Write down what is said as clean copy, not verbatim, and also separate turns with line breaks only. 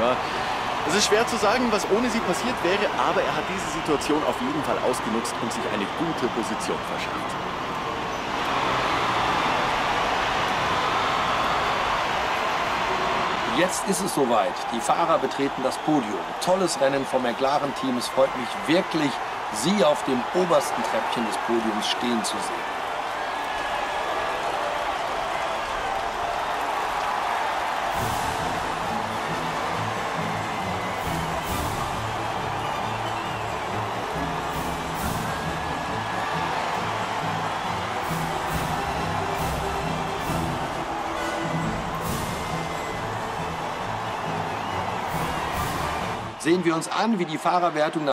Ja, es ist schwer zu sagen, was ohne sie passiert wäre, aber er hat diese Situation auf jeden Fall ausgenutzt und sich eine gute Position verschafft.
Jetzt ist es soweit. Die Fahrer betreten das Podium. Tolles Rennen vom McLaren-Team. Es freut mich wirklich, Sie auf dem obersten Treppchen des Podiums stehen zu sehen. Sehen wir uns an, wie die Fahrerwertung